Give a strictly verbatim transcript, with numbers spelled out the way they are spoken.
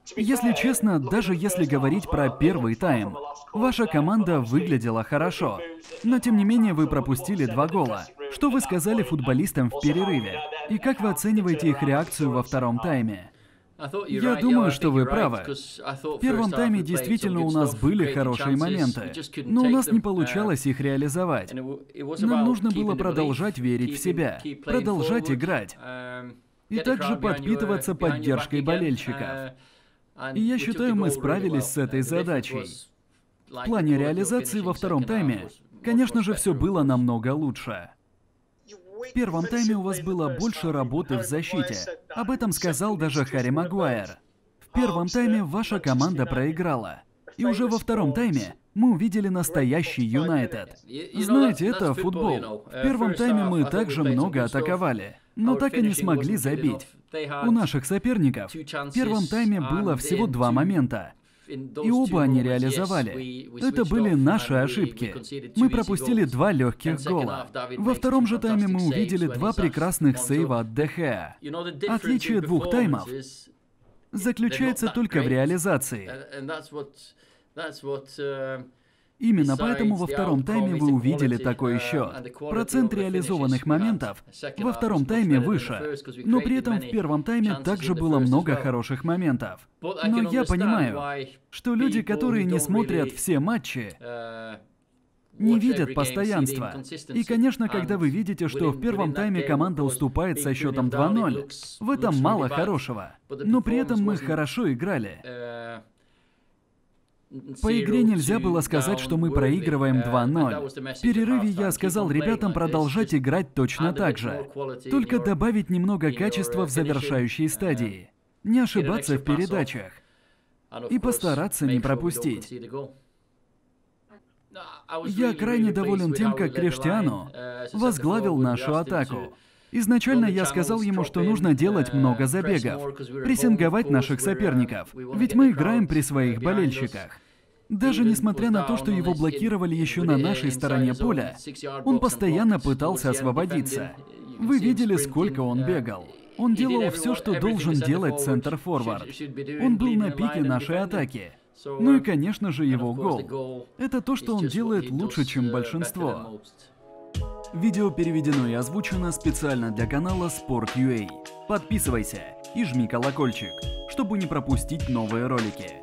Если честно, даже если говорить про первый тайм, ваша команда выглядела хорошо. Но тем не менее вы пропустили два гола. Что вы сказали футболистам в перерыве? И как вы оцениваете их реакцию во втором тайме? Я думаю, что вы правы. В первом тайме действительно у нас были хорошие моменты, но у нас не получалось их реализовать. Нам нужно было продолжать верить в себя, продолжать играть и также подпитываться поддержкой болельщиков. И я считаю, мы справились с этой задачей. В плане реализации во втором тайме, конечно же, все было намного лучше. В первом тайме у вас было больше работы в защите. Об этом сказал даже Харри Магуайр. В первом тайме ваша команда проиграла. И уже во втором тайме мы увидели настоящий Юнайтед. Знаете, это футбол. В первом тайме мы также много атаковали, но так и не смогли забить. У наших соперников в первом тайме было всего два момента. И оба они реализовали. Это были наши ошибки. Мы пропустили два легких гола. Во втором же тайме мы увидели два прекрасных сейва от Де Геа. Отличие двух таймов заключается только в реализации. Именно поэтому во втором тайме вы увидели такой счет. Процент реализованных моментов во втором тайме выше, но при этом в первом тайме также было много хороших моментов. Но я понимаю, что люди, которые не смотрят все матчи, не видят постоянства. И, конечно, когда вы видите, что в первом тайме команда уступает со счетом два ноль, в этом мало хорошего. Но при этом мы хорошо играли. По игре нельзя было сказать, что мы проигрываем два ноль. В перерыве я сказал ребятам продолжать играть точно так же, только добавить немного качества в завершающей стадии, не ошибаться в передачах и постараться не пропустить. Я крайне доволен тем, как Криштиану возглавил нашу атаку. Изначально я сказал ему, что нужно делать много забегов, прессинговать наших соперников, ведь мы играем при своих болельщиках. Даже несмотря на то, что его блокировали еще на нашей стороне поля, он постоянно пытался освободиться. Вы видели, сколько он бегал. Он делал все, что должен делать центр-форвард. Он был на пике нашей атаки. Ну и, конечно же, его гол. Это то, что он делает лучше, чем большинство. Видео переведено и озвучено специально для канала Sport точка ю а. Подписывайся и жми колокольчик, чтобы не пропустить новые ролики.